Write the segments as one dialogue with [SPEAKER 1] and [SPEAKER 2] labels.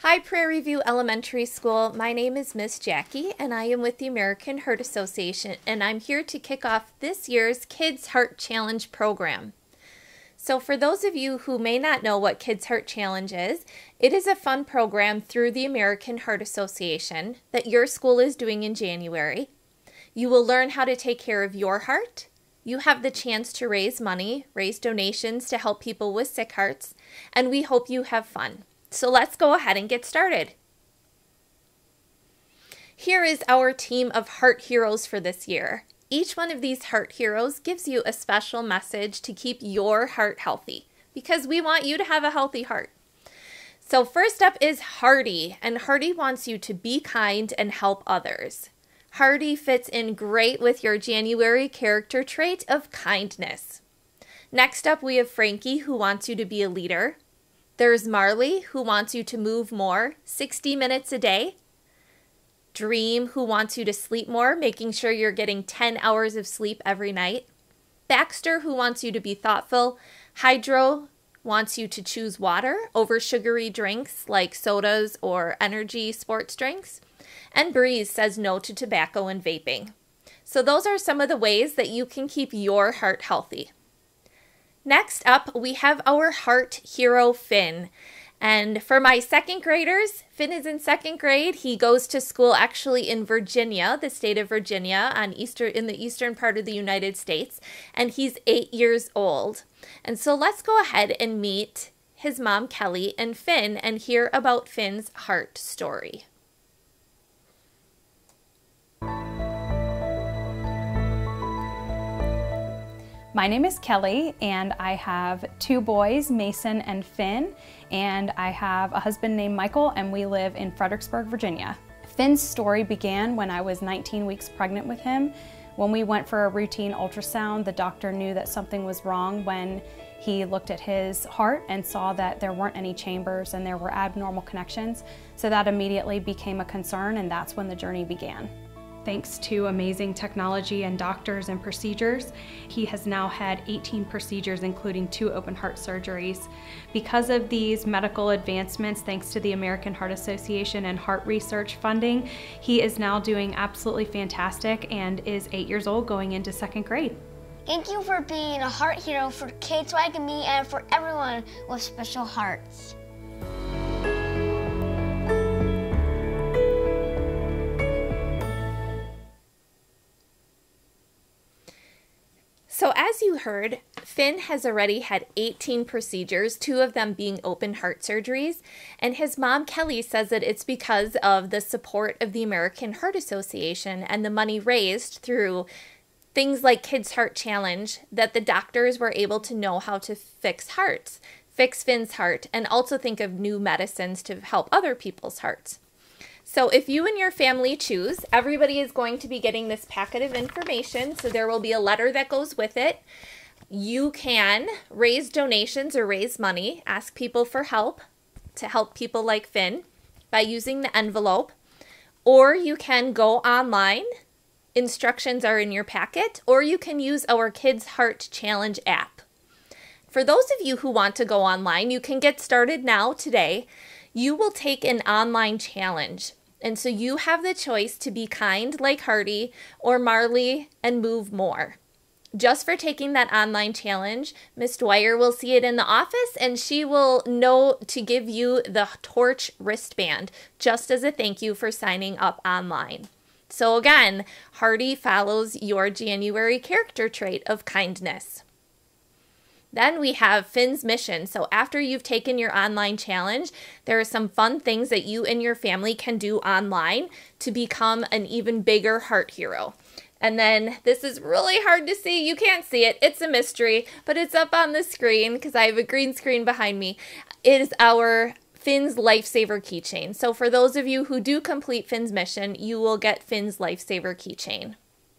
[SPEAKER 1] Hi, Prairie View Elementary School. My name is Miss Jackie, and I am with the American Heart Association, and I'm here to kick off this year's Kids Heart Challenge program. So for those of you who may not know what Kids Heart Challenge is, it is a fun program through the American Heart Association that your school is doing in January. You will learn how to take care of your heart. You have the chance to raise money, raise donations to help people with sick hearts, and we hope you have fun. So let's go ahead and get started. Here is our team of heart heroes for this year. Each one of these heart heroes gives you a special message to keep your heart healthy because we want you to have a healthy heart. So first up is Hardy, and Hardy wants you to be kind and help others. Hardy fits in great with your January character trait of kindness. Next up, we have Frankie, who wants you to be a leader. There's Marley, who wants you to move more, 60 minutes a day. Dream, who wants you to sleep more, making sure you're getting 10 hours of sleep every night. Baxter, who wants you to be thoughtful. Hydro wants you to choose water over sugary drinks like sodas or energy sports drinks. And Breeze says no to tobacco and vaping. So those are some of the ways that you can keep your heart healthy. Next up, we have our heart hero, Finn. And for my second graders, Finn is in second grade. He goes to school actually in Virginia, the state of Virginia, in the eastern part of the United States. And he's 8 years old. And so let's go ahead and meet his mom, Kelly, and Finn and hear about Finn's heart story.
[SPEAKER 2] My name is Kelly, and I have two boys, Mason and Finn, and I have a husband named Michael, and we live in Fredericksburg, Virginia. Finn's story began when I was 19 weeks pregnant with him. When we went for a routine ultrasound, the doctor knew that something was wrong when he looked at his heart and saw that there weren't any chambers and there were abnormal connections. So that immediately became a concern, and that's when the journey began. Thanks to amazing technology and doctors and procedures, he has now had 18 procedures, including 2 open heart surgeries. Because of these medical advancements, thanks to the American Heart Association and heart research funding, he is now doing absolutely fantastic and is 8 years old going into second grade.
[SPEAKER 3] Thank you for being a heart hero for kids like me and for everyone with special hearts.
[SPEAKER 1] So as you heard, Finn has already had 18 procedures, 2 of them being open heart surgeries, and his mom, Kelly, says that it's because of the support of the American Heart Association and the money raised through things like Kids Heart Challenge that the doctors were able to know how to fix hearts, fix Finn's heart, and also think of new medicines to help other people's hearts. So if you and your family choose, everybody is going to be getting this packet of information. So there will be a letter that goes with it. You can raise donations or raise money, ask people for help to help people like Finn by using the envelope. Or you can go online. Instructions are in your packet. Or you can use our Kids Heart Challenge app. For those of you who want to go online, you can get started now today. You will take an online challenge. And so you have the choice to be kind like Hardy or Marley and move more. Just for taking that online challenge, Miss Dwyer will see it in the office and she will know to give you the Torch wristband just as a thank you for signing up online. So again, Hardy follows your January character trait of kindness. Then we have Finn's mission. So after you've taken your online challenge, there are some fun things that you and your family can do online to become an even bigger heart hero. And then this is really hard to see. You can't see it. It's a mystery, but it's up on the screen because I have a green screen behind me. It is our Finn's Lifesaver keychain. So for those of you who do complete Finn's mission, you will get Finn's Lifesaver keychain.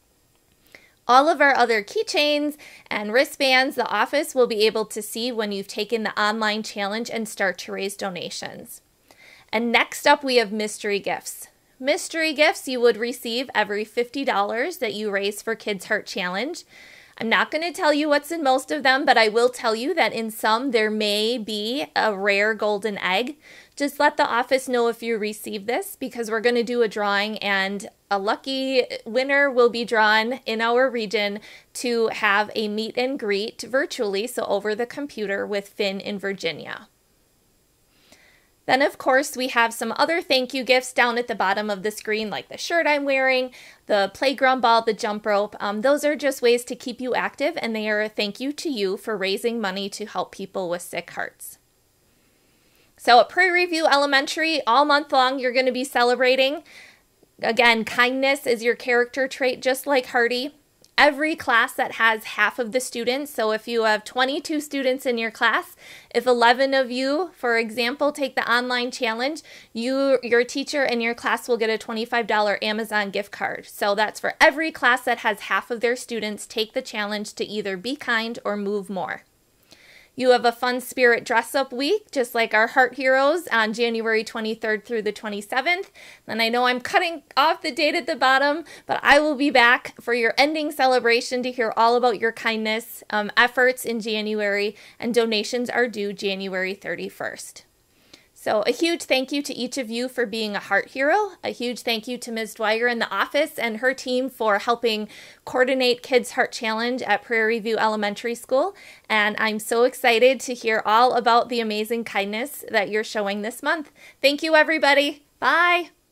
[SPEAKER 1] All of our other keychains and wristbands, the office will be able to see when you've taken the online challenge and start to raise donations. And next up, we have mystery gifts. Mystery gifts you would receive every $50 that you raise for Kids Heart Challenge. I'm not going to tell you what's in most of them, but I will tell you that in some there may be a rare golden egg. Just let the office know if you receive this, because we're going to do a drawing and a lucky winner will be drawn in our region to have a meet and greet virtually, so over the computer, with Finn in Virginia. Then, of course, we have some other thank you gifts down at the bottom of the screen, like the shirt I'm wearing, the playground ball, the jump rope. Those are just ways to keep you active, and they are a thank you to you for raising money to help people with sick hearts. So at Prairie View Elementary, all month long, you're going to be celebrating. Again, kindness is your character trait, just like Hardy. Every class that has half of the students, so if you have 22 students in your class, if 11 of you, for example, take the online challenge, your teacher and your class will get a $25 Amazon gift card. So that's for every class that has half of their students take the challenge to either be kind or move more. You have a fun spirit dress-up week, just like our Heart Heroes, on January 23rd through the 27th. And I know I'm cutting off the date at the bottom, but I will be back for your ending celebration to hear all about your kindness efforts in January, and donations are due January 31st. So a huge thank you to each of you for being a Heart Hero. A huge thank you to Ms. Dwyer in the office and her team for helping coordinate Kids Heart Challenge at Prairie View Elementary School. And I'm so excited to hear all about the amazing kindness that you're showing this month. Thank you, everybody. Bye.